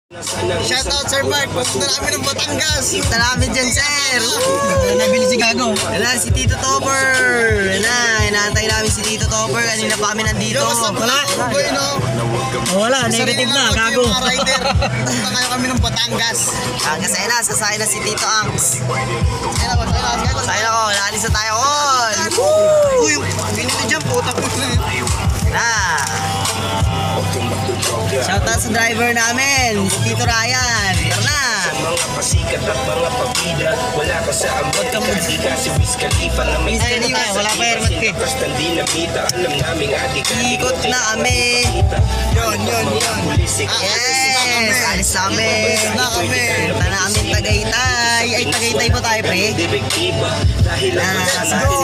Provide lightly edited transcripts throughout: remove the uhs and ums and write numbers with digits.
Shoutout Sir Mark, pupunta namin ng Batangas. Kita namin dyan, sir. Nabili si Gago. Wala, si Tito Topper. Wala, inaantay namin si Tito Topper. Kanina pa kami nandito. Wala, negative na, Gago. Pupunta kayo kami ng Batangas. Kasi na, sasakay na si Tito Angs. Sasakay na ko, naalis na tayo all. Uy, binito dyan, putak. Na. Shoutout sa driver namin, si Tito Ryan. Ito na. Mga pasikat at mga pabida, wala ka sa Amerika, di ka si Wiz Khalifa na may tayo, wala pa hermat ka. basta di nabita, alam namin adik. Ikot na kami. Yun. Yes, alis na kami. Punta na kami Tagaytay. Ay, Tagaytay po tayo, pre. Tayo.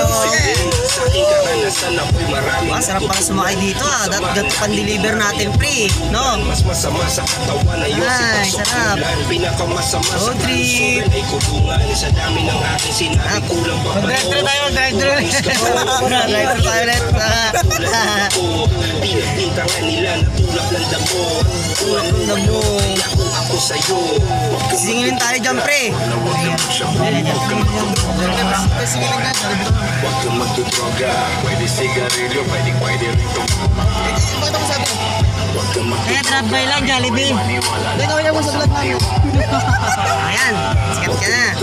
Sarap pala sumakay dito, ah. Dapat pan-deliver natin, pre. No? Ay, sarap. Road trip. Mag-drive-thru tayo, drive-thru. Drive-thru tayo ulit. Tulak ng damo. Singilin tayo dyan, pre. Huwag kang magdudroga, pwede sigarilyo, pwede rito. Huwag kang Kaya drop by lang, Jollibee. Hindi ko mo sa vlog namin. Ayan, sikat ka na.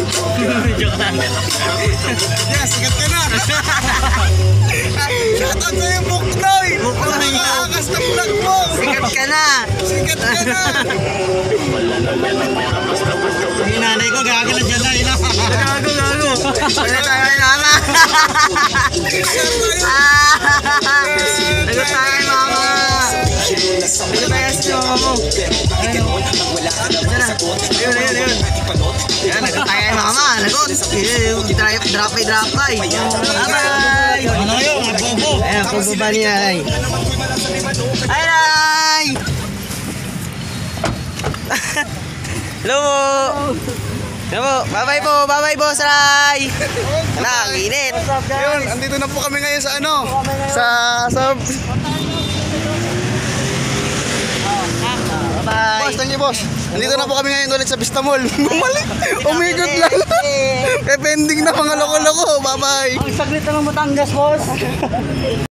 Sikat ka na. Shoutout sa yung Buknoy. Nakakaangas na vlog mo. Sikat ka na. Sikat ka na. Yung nanay ko, gagawin dyan na. Gago. Wala tayo kay mama. Lagot tayo kay mama. Lagot tayo sa mama mo. Ayun. Ayan, lagot tayo kay mama. Lagot. Drop by. Bye-bye. Ano yun? Bobo. Ayan, pagbaba niya. Ay! Hello po. Hello po. Bye-bye po, Ray. Ang init. Ayun, andito na po kami ngayon sa ano? Sa Bye-bye. Boss, thank you, boss. Andito na po kami ngayon ulit sa Vista Mall. Bumalik. Umikot lang. Pending na mga loko-loko. Bye-bye. Ang saglit na ng Batangas, boss.